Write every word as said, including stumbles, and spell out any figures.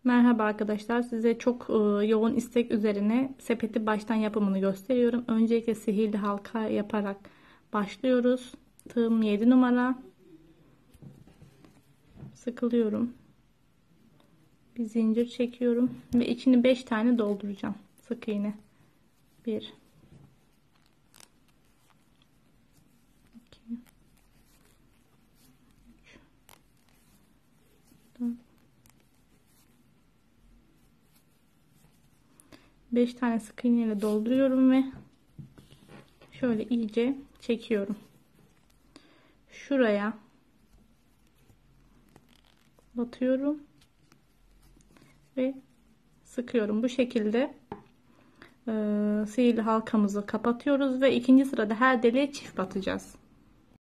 Merhaba arkadaşlar. Size çok e, yoğun istek üzerine sepeti baştan yapımını gösteriyorum. Öncelikle sihirli halka yaparak başlıyoruz. Tığım yedi numara. Sıkılıyorum. Bir zincir çekiyorum ve içini beş tane dolduracağım. Sık iğne. bir iki üç dört beş tane sık iğne ile dolduruyorum ve şöyle iyice çekiyorum. Şuraya batıyorum ve sıkıyorum. Bu şekilde e, sihirli halkamızı kapatıyoruz ve ikinci sırada her deliğe çift batacağız.